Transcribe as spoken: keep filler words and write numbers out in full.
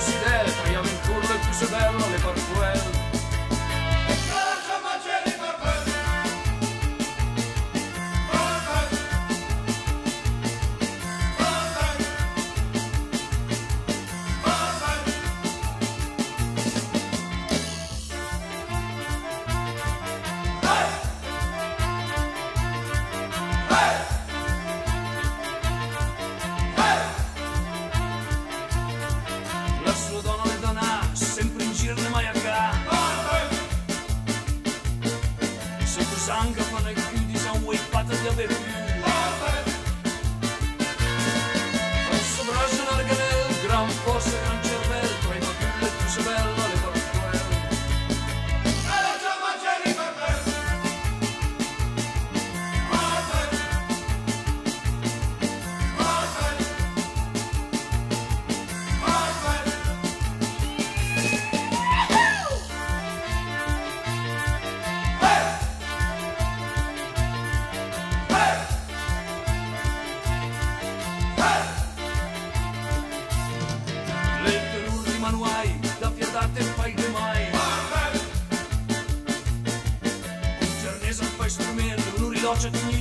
considera, traiamo in curva il più se bello, le parquelle. La sua donna le dona, sempre in giro ne mai a ca. Se tu sangue fanno i chiudi, se un waipata di avere più. Non so braccio larga nel gran posto, gran cervello, tra i maculli più se bello, le parquelle. Manuai, da fiatate fai che mai. Un cernese fai strumento, un riloccia di